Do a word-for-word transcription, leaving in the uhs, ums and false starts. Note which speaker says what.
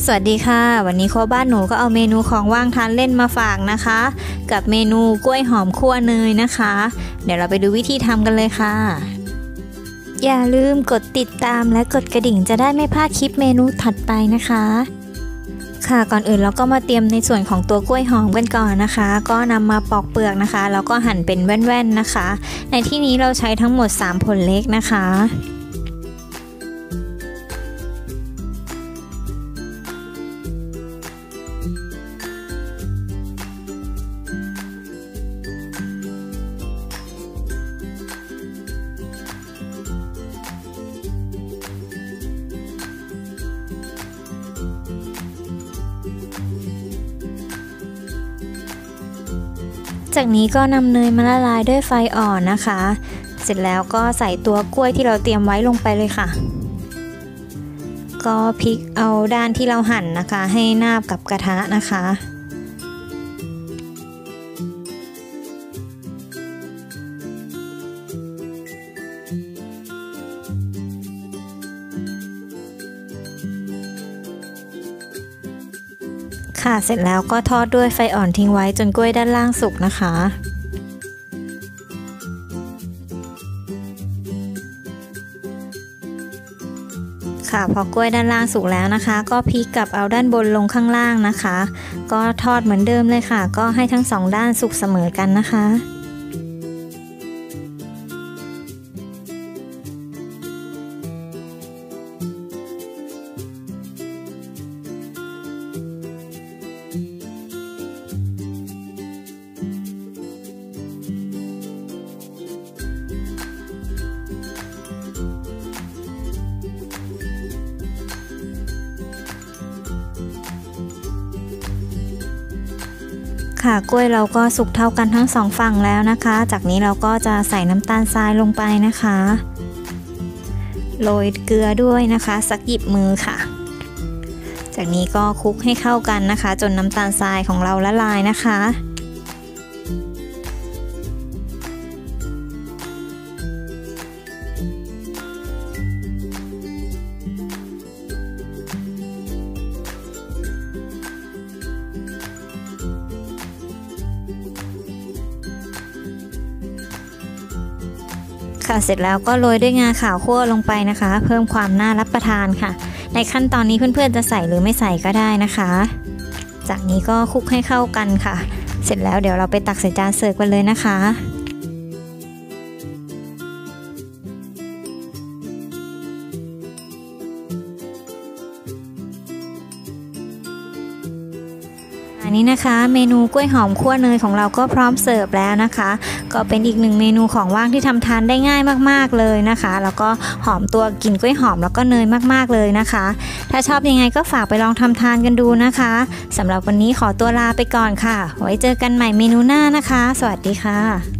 Speaker 1: สวัสดีค่ะวันนี้ครัวบ้านหนูก็เอาเมนูของว่างทานเล่นมาฝากนะคะกับเมนูกล้วยหอมคั่วเนยนะคะเดี๋ยวเราไปดูวิธีทำกันเลยค่ะอย่าลืมกดติดตามและกดกระดิ่งจะได้ไม่พลาดคลิปเมนูถัดไปนะคะค่ะก่อนอื่นเราก็มาเตรียมในส่วนของตัวกล้วยหอมกันก่อนนะคะก็นำมาปอกเปลือกนะคะแล้วก็หั่นเป็นแว่นๆนะคะในที่นี้เราใช้ทั้งหมดสามผลเล็กนะคะจากนี้ก็นำเนยมาละลายด้วยไฟอ่อนนะคะเสร็จแล้วก็ใส่ตัวกล้วยที่เราเตรียมไว้ลงไปเลยค่ะก็พลิกเอาด้านที่เราหั่นนะคะให้นาบกับกระทะนะคะค่ะเสร็จแล้วก็ทอดด้วยไฟอ่อนทิ้งไว้จนกล้วยด้านล่างสุกนะคะค่ะพอกล้วยด้านล่างสุกแล้วนะคะก็พลิกกลับเอาด้านบนลงข้างล่างนะคะก็ทอดเหมือนเดิมเลยค่ะก็ให้ทั้งสองด้านสุกเสมอกันนะคะค่ะกล้วยเราก็สุกเท่ากันทั้งสองฝั่งแล้วนะคะจากนี้เราก็จะใส่น้ำตาลทรายลงไปนะคะโรยเกลือด้วยนะคะสักหยิบมือค่ะจากนี้ก็คลุกให้เข้ากันนะคะจนน้ำตาลทรายของเราละลายนะคะค่ะเสร็จแล้วก็โรยด้วยงาขาวคั่วลงไปนะคะเพิ่มความน่ารับประทานค่ะในขั้นตอนนี้เพื่อนๆจะใส่หรือไม่ใส่ก็ได้นะคะจากนี้ก็คลุกให้เข้ากันค่ะเสร็จแล้วเดี๋ยวเราไปตักใส่จานเสิร์ฟกันเลยนะคะอันนี้นะคะเมนูกล้วยหอมคั่วเนยของเราก็พร้อมเสิร์ฟแล้วนะคะก็เป็นอีกหนึ่งเมนูของว่างที่ทำทานได้ง่ายมากๆเลยนะคะแล้วก็หอมตัวกลิ่นกล้วยหอมแล้วก็เนยมากๆเลยนะคะถ้าชอบยังไงก็ฝากไปลองทำทานกันดูนะคะสำหรับวันนี้ขอตัวลาไปก่อนค่ะไว้เจอกันใหม่เมนูหน้านะคะสวัสดีค่ะ